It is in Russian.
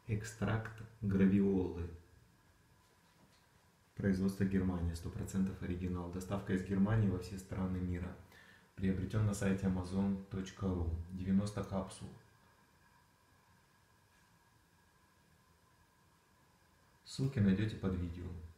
Экстракт гравиолы. Производство Германия, 100% оригинал. Доставка из Германии во все страны мира. Приобретен на сайте amazon.ru. 90 капсул. Ссылки найдете под видео.